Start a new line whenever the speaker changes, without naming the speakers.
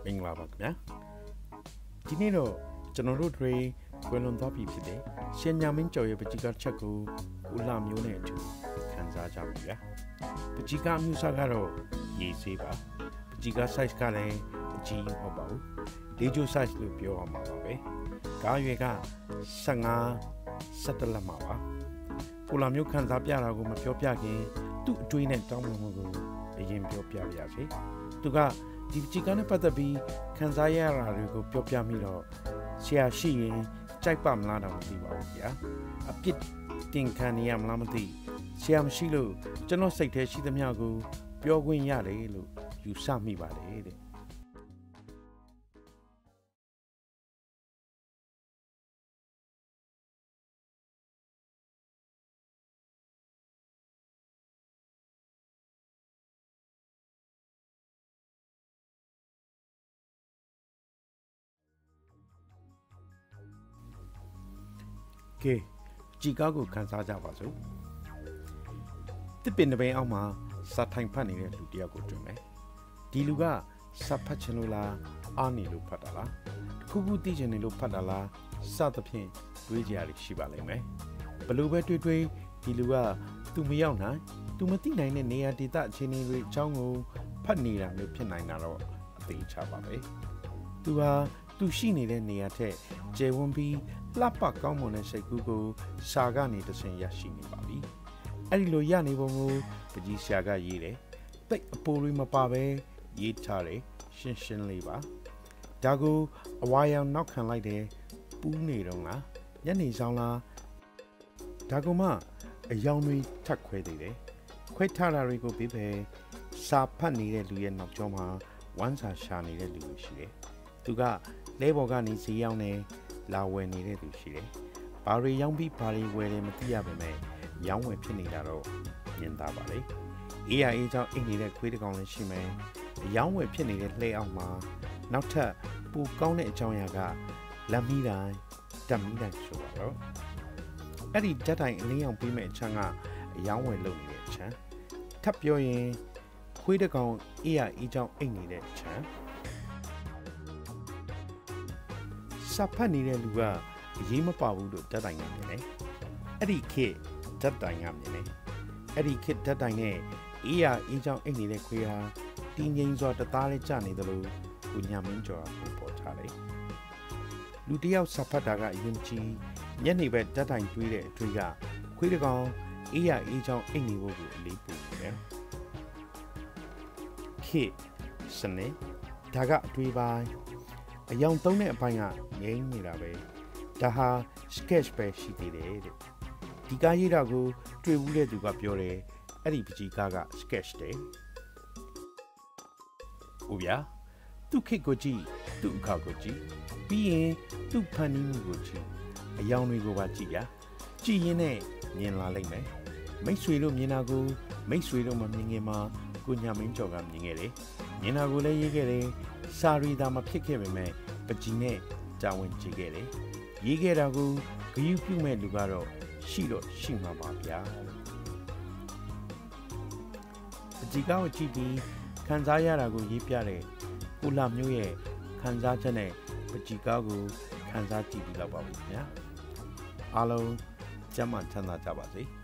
မင်္ဂလာပါခင်ဗျာဒီနေ့တော့ကျွန်တော်တို့တွေကွယ်လွန်သွားပြီဖြစ်တဲ့ရှင်ညာမင်းကျော်ရဲ့ပကြီးကချက်ကိုကိုလာမျိုးနဲ့အတူခန်းစားကြပါဗျာပကြီးကအမျိုးအစားကတော့ရေးစေးပါပကြီးက size ကလည်းအကြီးမဟုတ်ပါဘူးလေးကျိုး size လို့ပြောရမှာပါပဲကားရွယ်က17လက်မှာပါကိုလာမျိုးခန်းစားပြတာကိုမပြောပြခင်သူ့အတွေးနဲ့တောင်းပန်မှုကိုအရင်ပြောပြပါရစေသူကဒီပကြီးကနဲ့ပတ်သက်ပြီးခန်းစားရတာတွေကိုပြောပြမိတော့ဆရာရှိရင်ကြိုက်ပါမလားတော့မသိပါဘူးဗျာအပြစ်တင်ခံရမလားမသိဆရာမရှိလို့ကျွန်တော်စိတ်ထဲရှိသမျှကိုပြောခွင့်ရတယ်လို့ယူဆမိပါတယ်တဲ့ကဲជីကားကိုခန်းစားကြပါစို့တစ်ပင်တစ်ပင်အောက်မှာစာထိုင်ဖတ်နေတဲ့လူတယောက်ကိုတွေ့မယ်ဒီလူကစာဖတ်ချင်လို့လားအားနေလို့ဖတ်တာလားတစ်ခုခုသိချင်နေလို့ဖတ်တာလားစသဖြင့်တွေးကြရရှိပါလိမ့်မယ်ဘလို့ပဲတွေးဒီလူကသူမရောက်နိုင်သူမသိနိုင်တဲ့နေရာဒေသအခြေအနေတွေအကြောင်းကိုဖတ်နေတာမျိုးဖြစ်နိုင်တာတော့အသေးချပါပဲသူဟာသူရှိနေတဲ့နေရာထက်ကျယ်ဝန်းပြီးလှပကောင်းမွန်တဲ့စိတ်ကူးကိုစာကနေတဆင့်ရရှိနေပါပြီအဲ့ဒီလိုရနေပုံကိုပကြီးဆရာကရေးတယ်တိတ်အပိုတွေမပါပဲရေးထားတယ်ရှင်းလေးပါဒါကိုအဝါရောင်နောက်ခံလိုက်တယ်ပူးနေတော့လားညနေဆောင်လားဒါကမှအယောင်တွေထပ်ခွဲသေးတယ်ခွဲထားတာတွေကိုပြီးပဲစာဖတ်နေတဲ့လူရဲ့နောက်ကျောမှာဝမ်းစာရှာနေတဲ့လူရှိတယ်သူကလဲဘော်ကနေဈေးရောက်နေလာဝယ်နေတဲ့သူရှိတယ်။ဘာတွေရောင်းပြီးဘာတွေဝယ်တယ်မသိရပါနဲ့ရောင်းဝယ်ဖြစ်နေတာတော့မြင်သားပါလေ။အေးကြောင့်အိတ်နေတဲ့ခွေးတစ်ကောင်လည်းရှိမယ်။ရောင်းဝယ်ဖြစ်နေတဲ့လှဲအောင်မှာနောက်ထပ်ပူကောင်းတဲ့အကြောင်းအရာကလက်မီးတိုင်းတက်မီးတိုင်းဆိုပါတော့။အဲ့ဒီဓာတ်တိုင်အလင်းရောင်ပေးမဲ့အချမ်းကအရောင်းဝယ်လုပ်နေတဲ့အချမ်းထပ်ပြောရင်ခွေးတစ်ကောင်အေးကြောင့်အိတ်နေတဲ့အချမ်းစာဖတ်နေတဲ့လူကအရေးမပါဘူးလို့ဓာတ်တိုင်ကမြင်တယ်။အဲ့ဒီခေတ်ဓာတ်တိုင်ကမြင်တယ်။အဲ့ဒီခေတ်ဓာတ်တိုင်နဲ့အေးကြောင့်အိတ်နေတဲ့ခွေးဟာတင်းငိမ့်စွာတသားလေးကျနေသလိုကိုညမင်းကျော်ကိုပေါ်ထားတယ်။လူတယောက်စာဖတ်တာကအရင်ကြီးညနေဘက်ဓာတ်တိုင်တွေးတဲ့အတွေ့ကခွေးတစ်ကောင်အေးကြောင့်အိတ်နေဖို့ကိုအလေးပူနေတယ်။ခေတ်စနေဒါကအတွေ့ပိုင်းအယောင်သုံးတဲ့အပိုင်းကငြိမ်းနေတာပဲဒါဟာ sketch ပဲရှိသေးတယ်တဲ့ဒီကားရေးတာကိုတွေ့ဘူးတဲ့သူကပြောတယ်အဲ့ဒီပကြီးကားက sketch တယ်ဟုတ်ဗျာသူ့ခေတ်ကိုကြည့်သူ့အခါကိုကြည့်ပြီးရင်သူ့ဖန်တီးမှုကိုကြည့်အယောင်တွေကိုပါကြည့်ရကြည့်ရင်းနဲ့မြင်လာလိမ့်မယ်မိတ်ဆွေတို့မြင်တာကိုမိတ်ဆွေတို့မမြင်ခင်မှာကိုညမင်းကျော်ကမြင်ခဲ့တယ်မြင်တာကိုလည်းရေးခဲ့တယ်စာရီသာမဖြစ်ခဲ့ပေမဲ့ပကြီးနဲ့တာဝန်ကြည့်ခဲ့တယ်ရေးခဲ့တာကိုဂရုပြုမဲ့လူကတော့ရှိမှာပါဗျာပကြီးကောကြည့်ပြီးခန်းစားရတာကိုရေးပြတဲ့ကိုလာမျိုးရဲ့ခန်းစားချက်နဲ့ပကြီးကောကိုခန်းစားကြည့်ပြီးတော့ပါဘူးခင်ဗျာအားလုံးကျမ်းမှချမ်းသာကြပါစေ